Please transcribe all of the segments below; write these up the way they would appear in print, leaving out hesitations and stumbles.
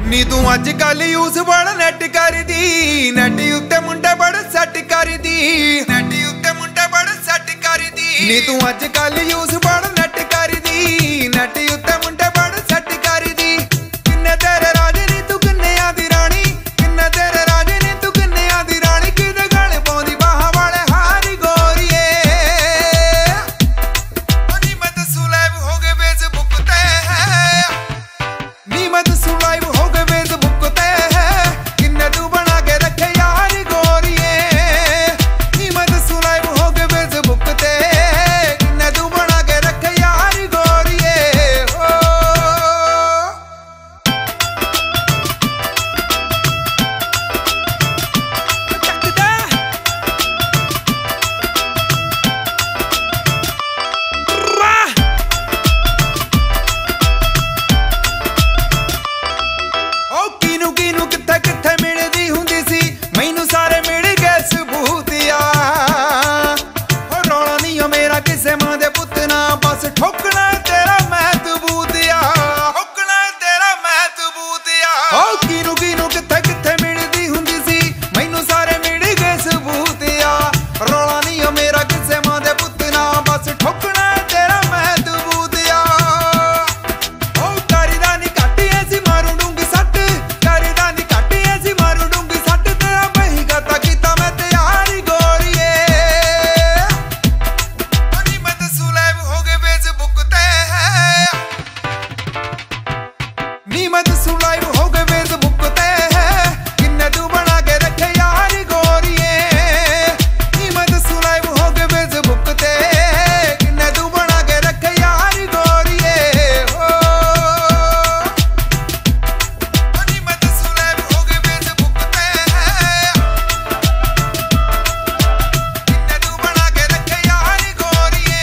नी तू अजकल यूज बड़ा नेट करदी, नेट उत्ते मुंडे बड़ा सेट करदी, नेट उत्ते मुंडे बड़ा सेट करदी। नी तू अजकल यूज बड़ा नेट करदी, नेट उत्ते मुंडे बड़ा सेट करदी। किन्ने तेरे राजे नी तू किन्ने आदी रानी, किन्ने तेरे राजे नी तू किन्ने आदी रानी। किदे गल पौंदी बाह वाले हारी गोरिए, नी मैं दसू लाइव हो गए फेसबुक ते, नी मैं दसू लाइव हो गए फेसबुक ते। किन्ने तू बना के रखे यार गोरिए, नी मैं दसू लाइव हो गए फेसबुक ते। किन्ने तू बना के रखे यार गोरिए हो। किनू किनू कित्थे कित्थे मिलदी हुंदी सी, मैनू सारे मिल गए सबूतिया। रौला नी हो मेरा किसे मां दे पुत्त ना, बस ठोकना तेरा मैं तबूतिया, ठोकना तेरा मैं तबूतिया। किनू किनू कित्थे कित्थे मिलदी हुंदी सी, मैनू सारे मिल गए सबूतिया। रौला नी हो मेरा किसे मां दे पुत्त ना, बस ठोकना तेरा मैं तबूतिया। करीदा नी घट ऐसी मारू डूंगी सट, करीदा नी घट ऐसी मारू डूंगी सट। तेरा बही गाता कीता मैं तैयार गोरिए, नी मैं दसू लाइव हो गए फेसबुक ते, नी मैं दसू लाइव हो गए फेसबुक ते। किन्ने तू बना के रखे यार गोरिए, नी मैं दसू लाइव हो गए फेसबुक ते। किन्ने तू बना के रखे यार गोरिए हो। नी मैं दसू लाइव हो गए फेसबुक ते, किन्ने तू बना के रखे यार गोरिए।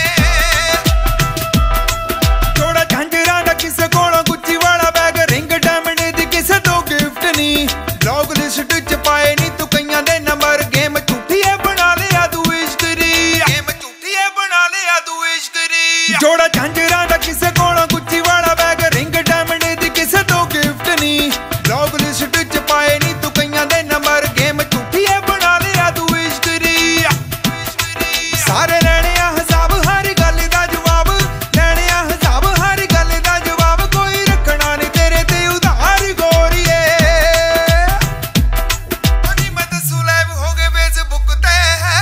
जोड़ा झांझरां दा किसे कोलों गुच्ची वाला बैग, रिंग डायमंड दी किसे तो गिफ्ट नी। ब्लॉग लिस्ट च पाए नी तू कईयां दे नंबर, गेम झूठी है बना लिया तू इश्क दी, गेम झूठी है बना लिया तू इश्क दी। जोड़ा झांझरां दा किसे कोलों गुच्ची वाला बैग, रिंग डायमंड दी किसे तो गिफ्ट नी। ब्लॉग लिस्ट च पाए नी तू कईयां दे नंबर, गेम झूठी है बना लिया तू इश्क दी। सारे लेने आ हिसाब हर गल दा जवाब, लेने आ हिसाब हर गल दा जवाब। कोई रखना नहीं तेरे ते उधार गोरिए, नी मैं दसू लाइव हो गए फेसबुक ते,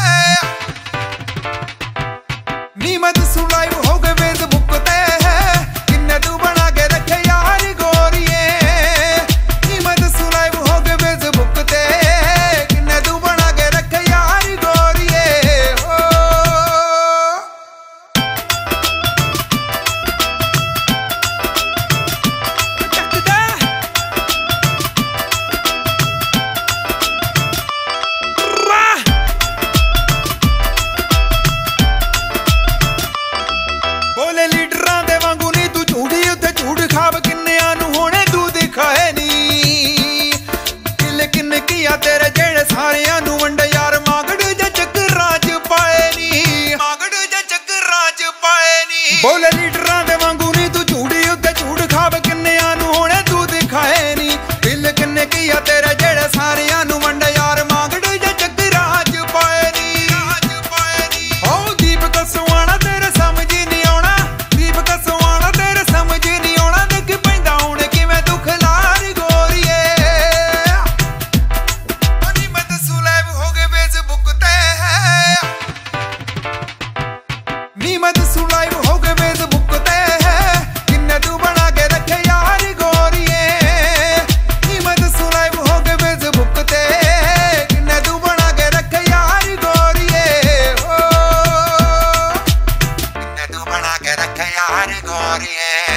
नी मैं दसू लाइव हो गए फेसबुक ते। किन्ने तू बना के रखे यार गोरिए, नी मैं दसू लाइव हो गए फेसबुक ते। किन्ने तू बना के रखे यार गोरिए हो। बोले लीडरां दे वांगू नी तू झूठी उत्ते झूठ खाब। किन्नियां नू होने तू दिखाए नी, किल किन्ने किया तेरे जेड़े सारियां नू वंडे यार। मागड़ जे चक्करां च पाए नी, मागड़ जे चक्करां च पाए नी। बोले लीडरां दे वांगू नी तू झूठी उत्ते झूठ खाब। किन्नियां नू होने तू दिखाए नी, किल किन्ने किया तेरे जेड़े सारियां नू वंडे यार। मागड़ जे चक्करां च पाए नी। दीप कसवाना तेरे समझ नहीं आउणा, दीप कसवाना तेरे समझ नहीं आउणा। दिख पैंदा हुण किवें दुख लार गोरिए, नी मैं दसू लाइव हो गए फेसबुक ते, नी मैं दसू लाइव हो गए फेसबुक ते। किन्ने तू बना के रखे यार गोरिए, नी मैं दसू लाइव हो गए फेसबुक ते। किन्ने तू बना के रखे यार गोरिए हो। किन्ने तू बना के रखे यार गोरिए।